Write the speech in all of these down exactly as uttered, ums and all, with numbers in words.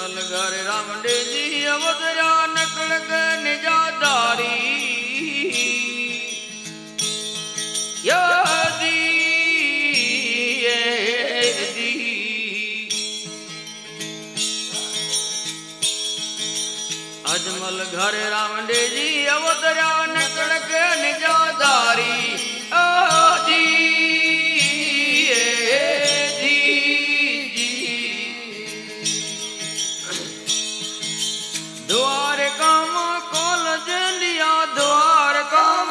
अजमल घर रामडे जी अवतरा नकल के निजादारी यादी दी अजमल घर रामडे जी अवतरा नकल के निजादारी आदी द्वार काम कोल जलिया द्वार काम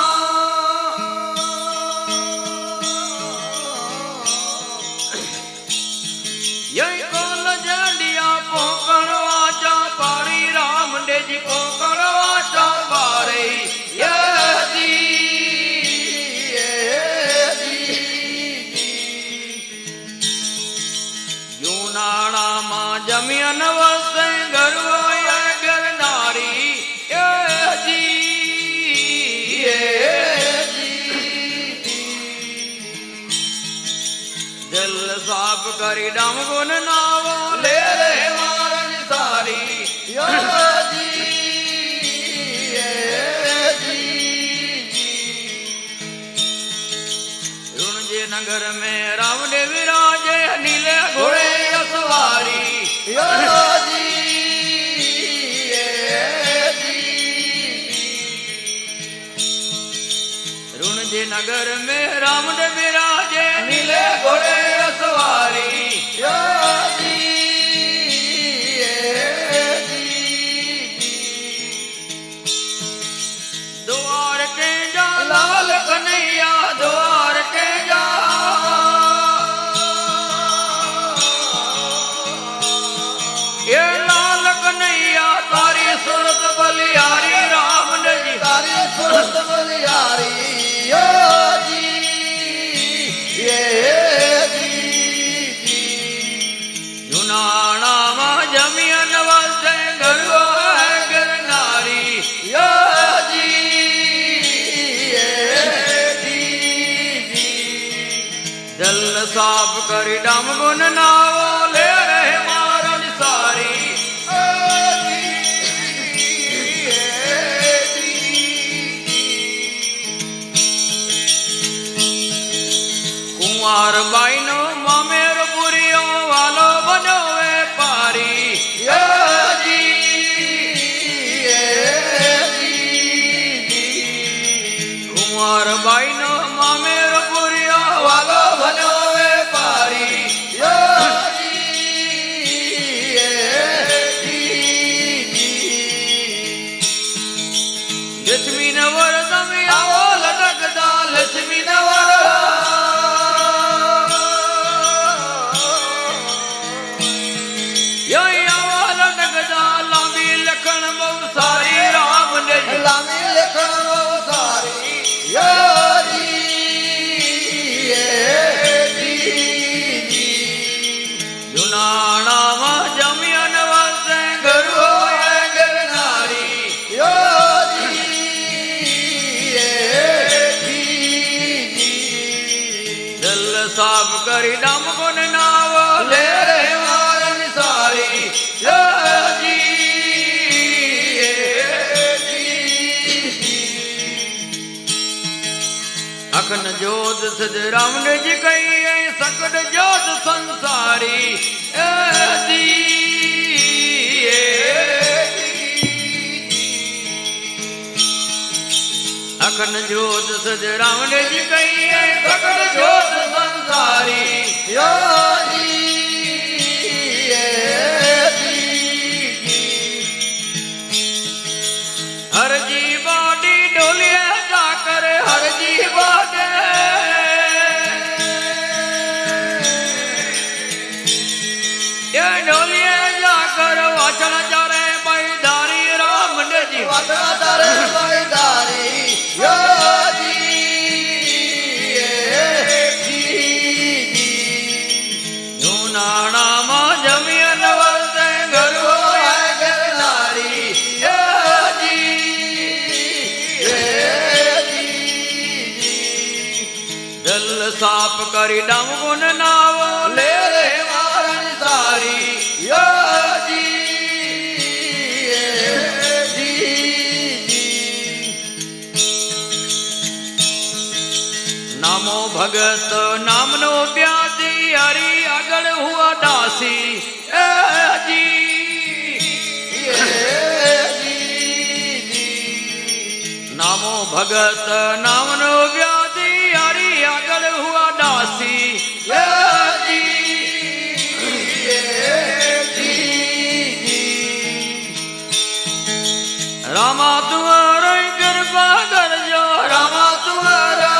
यही कोल जलिया पोकड़वा चा पारी रामडे जी पोकड़वा चा पारी यदी यूनाना मां जमियन वसे गरवा साफ करी डम गुन नावो ले रे मारन सारी यादी रुणजे नगर में रावण विराजे नीले घोड़े असवारी यादी रुणजे नगर में रावण विराजे नीले घोड़े सवारी द्वार के जा लाल कन्हैया द्वार के जा ये लाल कन्हैया तारी सूरत बलियारी राम जी तारी सूरत बलियारी नाना मा जमियन वसे गरवा गिरनारी यादी जल साफ करी डम गुन नावो ले रहे मारन सारी कुंवर बाइनो मामेर पुरियो वालो बनो पारी यादी कुंवर बाइनो मामेर पुरियो वालो बनो पारी यादी लक्ष्मी नवर तमी आओ लटकदा लक्ष्मी नवर लामी लखन सारी यादी जुनाना मा जमियन वसे गरवा गिरनारी यादी जल साफ करी डम गुन नावो ले रे मारन सारी यादी अखन जोत सिद्ध रावण जी कई सकट जोत संसारी दी अखन जोत सिद्ध रावण जी कई सकट जोत संसारी यादी हर जी बाडी डोलिया जाकर हर जी बाडे ये डोलिया जाकर वाचन चारे बैदारी रामडे जी वाचन चारे बैदारी यादी यूनाना मा जमियन वसे गरवा गिरनारी जल साफ करी डम गुन नावो ले रे मारन सारी यादी भगत नामनो ब्यासी हरि अगड़ हुआ दासी जी नामो भगत नामनो ब्यासी हरि अगड़ हुआ दासी जी रामा तुम्हारा कृपा कर जो रामा तुम्हारा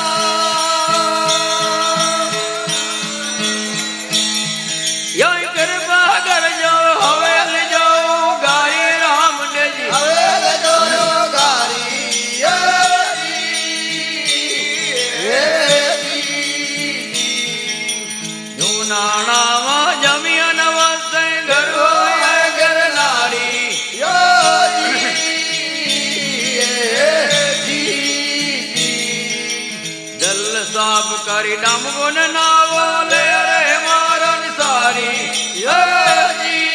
यही कृपा कर जो हवेल जो गारी राम ने जी हवेल जो गारी जूना जमिया नवस घर घर नारी जल साफ करी डम गुन नावो ले रे मारन सारी जी